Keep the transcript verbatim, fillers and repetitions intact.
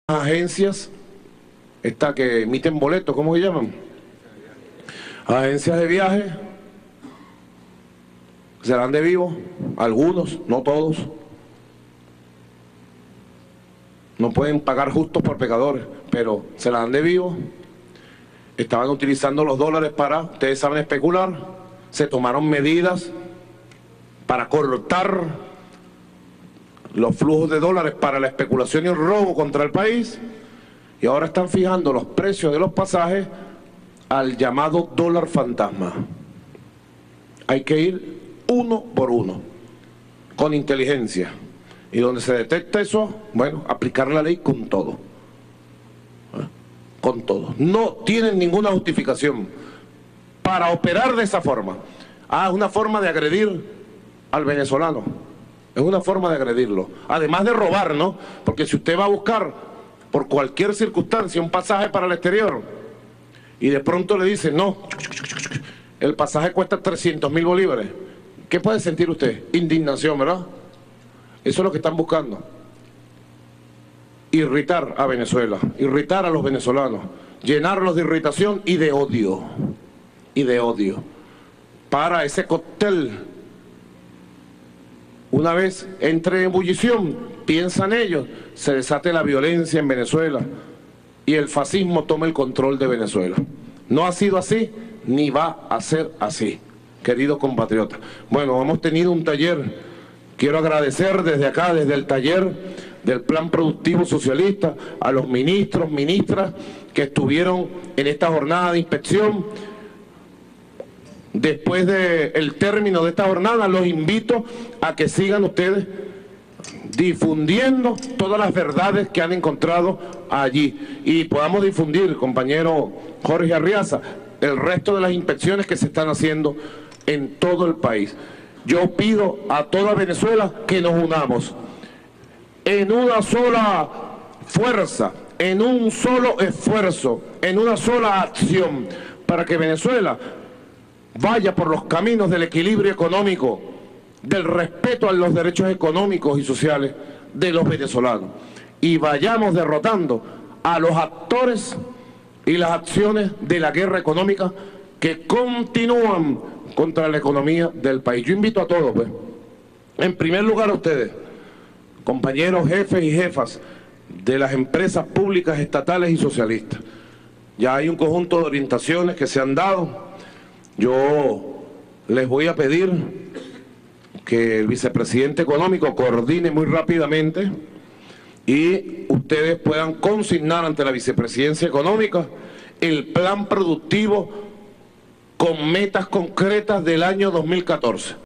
agencias, esta que emiten boletos, ¿cómo se llaman? Agencias de viaje, serán de vivo, algunos, no todos. No pueden pagar justos por pecadores, pero se la dan de vivo. Estaban utilizando los dólares para, ustedes saben, especular. Se tomaron medidas para cortar los flujos de dólares para la especulación y el robo contra el país, y ahora están fijando los precios de los pasajes al llamado dólar fantasma. Hay que ir uno por uno, con inteligencia, y donde se detecta eso, bueno, aplicar la ley con todo, ¿eh? Con todo. No tienen ninguna justificación para operar de esa forma. Ah, es una forma de agredir al venezolano. Es una forma de agredirlo, además de robar, ¿no? Porque si usted va a buscar por cualquier circunstancia un pasaje para el exterior y de pronto le dicen, no, el pasaje cuesta trescientos mil bolívares, ¿qué puede sentir usted? Indignación, ¿verdad? Eso es lo que están buscando. Irritar a Venezuela, irritar a los venezolanos, llenarlos de irritación y de odio, y de odio, para ese cóctel. Una vez entre en ebullición, piensan ellos, se desate la violencia en Venezuela y el fascismo toma el control de Venezuela. No ha sido así, ni va a ser así, queridos compatriotas. Bueno, hemos tenido un taller, quiero agradecer desde acá, desde el taller del Plan Productivo Socialista, a los ministros, ministras que estuvieron en esta jornada de inspección. Después del término de esta jornada, los invito a que sigan ustedes difundiendo todas las verdades que han encontrado allí y podamos difundir, compañero Jorge Arriaza, el resto de las inspecciones que se están haciendo en todo el país. Yo pido a toda Venezuela que nos unamos en una sola fuerza, en un solo esfuerzo, en una sola acción, para que Venezuela vaya por los caminos del equilibrio económico, del respeto a los derechos económicos y sociales de los venezolanos, y vayamos derrotando a los actores y las acciones de la guerra económica que continúan contra la economía del país. Yo invito a todos, pues, en primer lugar a ustedes, compañeros jefes y jefas de las empresas públicas, estatales y socialistas. Ya hay un conjunto de orientaciones que se han dado. Yo les voy a pedir que el vicepresidente económico coordine muy rápidamente y ustedes puedan consignar ante la vicepresidencia económica el plan productivo con metas concretas del año dos mil catorce.